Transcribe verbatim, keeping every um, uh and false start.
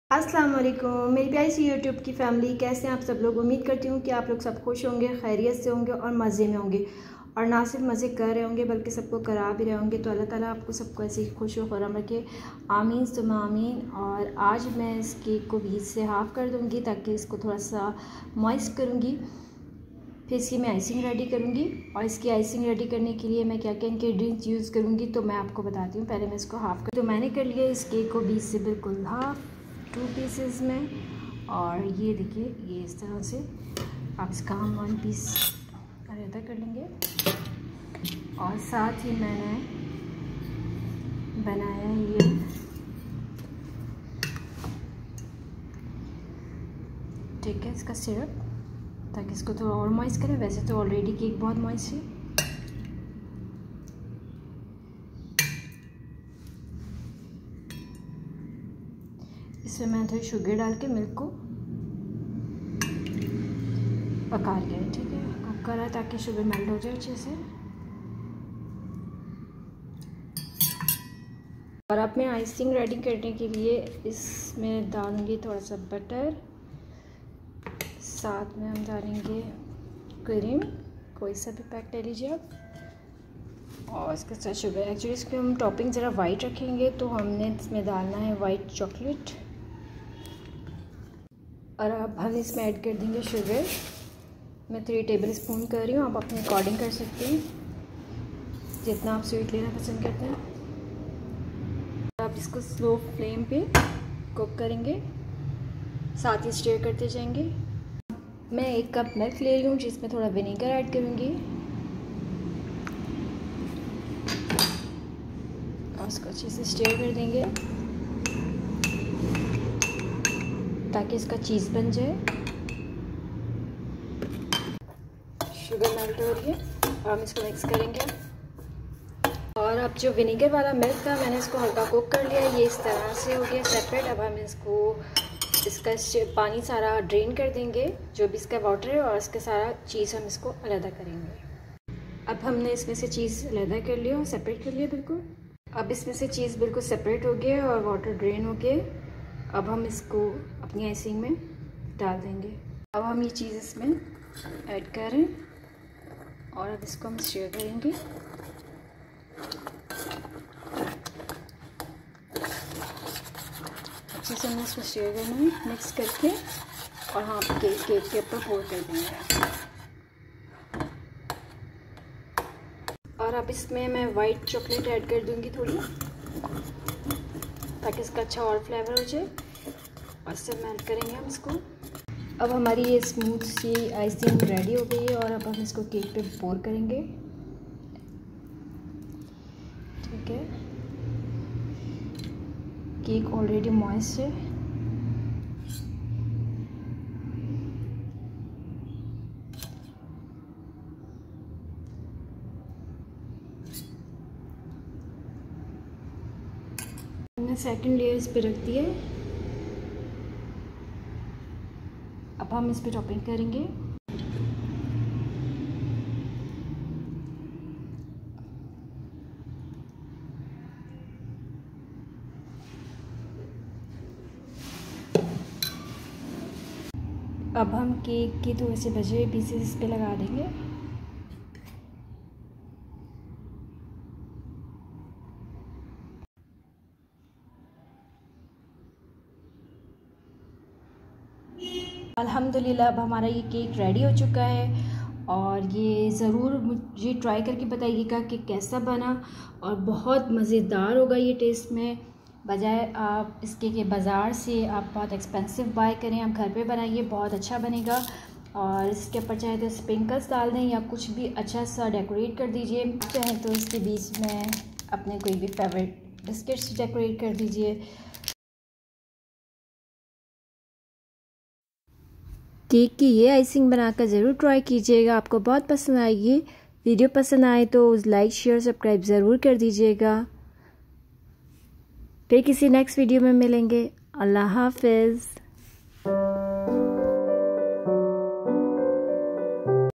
अस्सलाम वालेकुम मेरी प्यारी सी यूट्यूब की फ़ैमिली, कैसे हैं आप सब लोग। उम्मीद करती हूँ कि आप लोग सब खुश होंगे, खैरियत से होंगे और मज़े में होंगे, और ना सिर्फ मज़े कर रहे होंगे बल्कि सबको करा भी रहे होंगे। तो अल्लाह ताला आपको सबको ऐसे ही खुश और खुर्रम रखे, आमीन सुम्मा आमीन। और आज मैं इस केक को बीच से हाफ़ कर दूँगी ताकि इसको थोड़ा सा मॉइस्ट करूँगी। फिर इसकी मैं आइसिंग रेडी करूँगी, और इसकी आइसिंग रेडी करने के लिए मैं क्या क्या इंग्रेडिएंट्स यूज़ करूँगी तो मैं आपको बताती हूँ। पहले मैं इसको हाफ़ कर, तो मैंने कर लिया इस केक को बीच से बिल्कुल हाफ़ टू पीसेस में। और ये देखिए, ये इस तरह से आप इसका हम वन पीस अलग कर लेंगे। और साथ ही मैंने बनाया ये ठीक है इसका सिरप, ताकि इसको थोड़ा और मॉइस्ट करें। वैसे तो ऑलरेडी केक बहुत मॉइस्ट है। इसमें मैं थोड़ी शुगर डाल के मिल्क को पका लिया, ठीक है, कुक करा ताकि शुगर मेल्ट हो जाए अच्छे से। और अब मैं आइसिंग रेडी करने के लिए इसमें डालूंगी थोड़ा सा बटर, साथ में हम डालेंगे क्रीम, कोई सा भी पैक ले लीजिए आप, और इसके साथ शुगर। एक्चुअली इसकी हम टॉपिंग ज़रा वाइट रखेंगे तो हमने इसमें डालना है वाइट चॉकलेट। और अब हम इसमें ऐड कर देंगे शुगर। मैं थ्री टेबल स्पून कर रही हूँ, आप अपने अकॉर्डिंग कर सकते हैं जितना आप स्वीट लेना पसंद करते हैं। आप इसको स्लो फ्लेम पे कुक करेंगे, साथ ही स्टीर करते जाएंगे। मैं एक कप मिल्क ले रही हूँ जिसमें थोड़ा विनेगर ऐड करूँगी, और इसको अच्छे से स्टीर कर देंगे ताकि इसका चीज़ बन जाए। शुगर मेल्ट हो रही है, और हम इसको मिक्स करेंगे। और अब जो विनेगर वाला मिल्क था मैंने इसको हल्का कुक कर लिया, ये इस तरह से हो गया सेपरेट। अब हम इसको इसका पानी सारा ड्रेन कर देंगे, जो भी इसका वाटर है, और इसका सारा चीज़ हम इसको अलग करेंगे। अब हमने इसमें से चीज़ अलग कर लिया और सेपरेट कर लिया बिल्कुल। अब इसमें से चीज़ बिल्कुल सेपरेट हो गया और वाटर ड्रेन हो गया। अब हम इसको अपनी आइसिंग में डाल देंगे। अब हम ये चीज़ इसमें ऐड करें और अब इसको हम स्टीर करेंगे। अच्छे से हमें इसको स्टीर करना है, मिक्स करके, और हाँ केक केक के ऊपर पोर कर देंगे। और अब इसमें मैं वाइट चॉकलेट ऐड कर दूँगी थोड़ी, ताकि इसका अच्छा और फ्लेवर हो जाए, और इससे मेल्ट करेंगे हम इसको। अब हमारी ये स्मूथ सी आइसिंग रेडी हो गई है, और अब हम इसको केक पे पोर करेंगे, ठीक है। केक ऑलरेडी मॉइस्ट है। हमने सेकंड लेयर इस पे रख दिया है। अब हम इस पे टॉपिंग करेंगे। अब हम केक के थोड़े से बचे हुए पीसेस इस पे लगा देंगे। अल्हम्दुलिल्लाह अब हमारा ये केक रेडी हो चुका है, और ये ज़रूर मुझे ट्राई करके बताइएगा कि कैसा बना। और बहुत मज़ेदार होगा ये टेस्ट में, बजाय आप इसके के बाज़ार से आप बहुत एक्सपेंसिव बाय करें, आप घर पे बनाइए, बहुत अच्छा बनेगा। और इसके ऊपर चाहे तो स्प्रिंकल्स डाल दें या कुछ भी अच्छा सा डेकोरेट कर दीजिए, चाहे तो इसके बीच में अपने कोई भी फेवरेट बिस्किट्स डेकोरेट कर दीजिए। केक की ये आइसिंग बनाकर ज़रूर ट्राई कीजिएगा, आपको बहुत पसंद आएगी। वीडियो पसंद आए तो लाइक शेयर सब्सक्राइब ज़रूर कर दीजिएगा। फिर किसी नेक्स्ट वीडियो में मिलेंगे। अल्लाह हाफ़िज़।